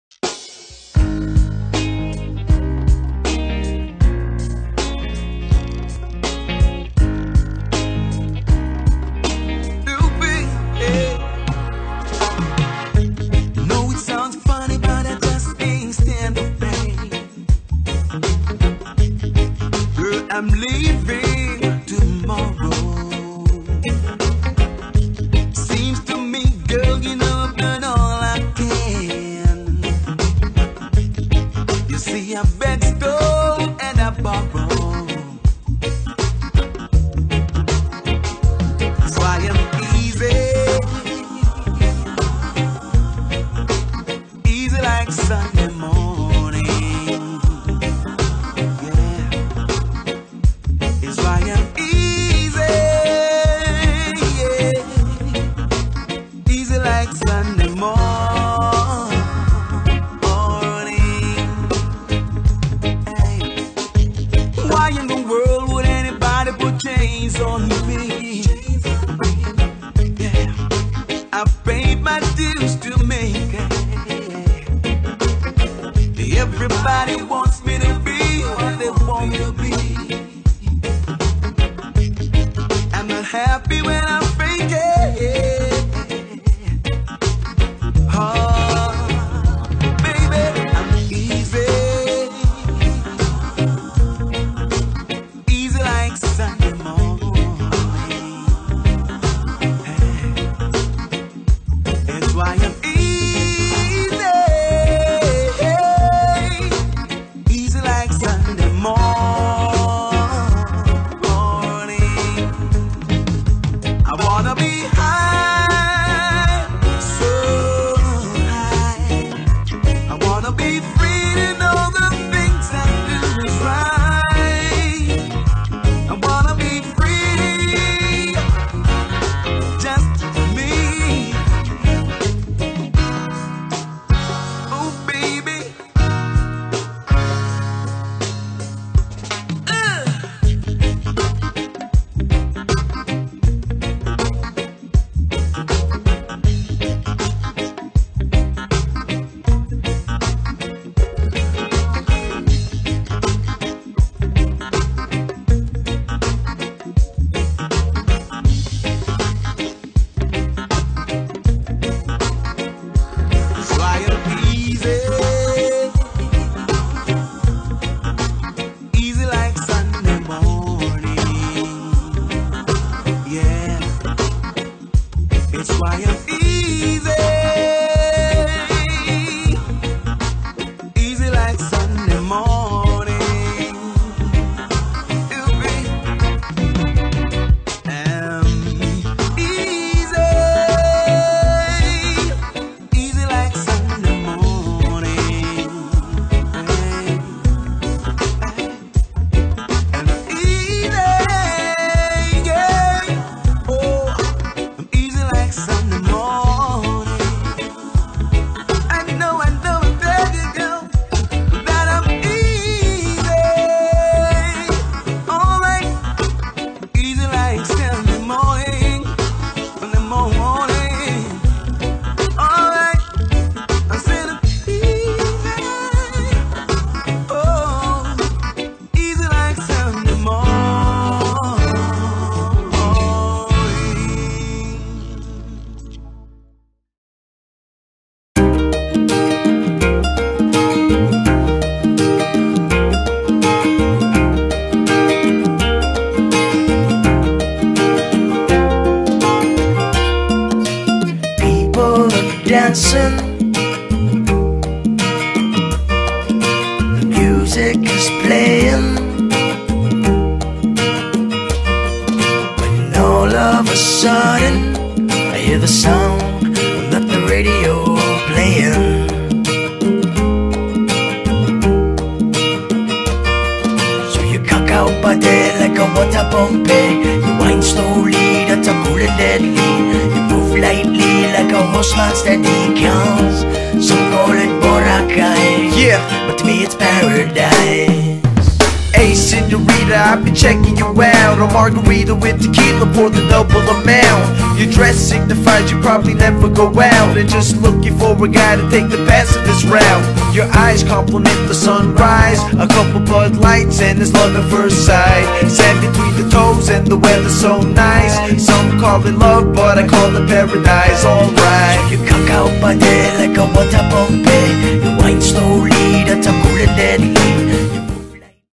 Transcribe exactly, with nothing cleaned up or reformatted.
I'm leaving tomorrow. Seems to me, girl, you know I've done all I can. You see, I beg, stole, and I borrow. So I am easy, easy like Sunday morning. I am easy, yeah. Easy like Sunday morning. Hey. Why in the world would anybody put chains on me? Yeah. I paid my dues to make it. Everybody wants me to be what they want me to be. Happy when I'm faking. Oh, baby, I'm easy, easy like Sunday morning. Hey. That's why I'm easy, easy like Sunday morning. I wanna be high, so high. I wanna be free to know the things I do is right. I wanna be free, just me. Oh baby, uh. It's why I'm easy, easy like Sunday morning. It'll be um, easy, easy like Sunday morning. And easy, yeah. Oh, Sunday morning. I know, I know, I beg you, girl, that I'm easy. Alright, easy like Sunday morning, Sunday morning. Alright, I said I'm easy. Oh, easy like Sunday morning. Dancing, the music is playing, when all of a sudden I hear the sound of the radio playing. So you cock out body like a water pumping, you wind slowly, that's a cool and deadly. You move lightly like a horseman steady counts. Some call it Boracay, yeah, but to me it's paradise. Hey Senorita, I'll be checking you out. A margarita with tequila for the double amount. Your dress signifies you probably never go out, and just looking for a guy to take the pacifist route. Your eyes compliment the sunrise, a couple Bud Lights and it's love at first sight. Sand between the toes and the weather's so nice. Some call it love, but I call it paradise. Alright. You kakao pa de like a water bombe. You wine slowly, that's a cool and deadly.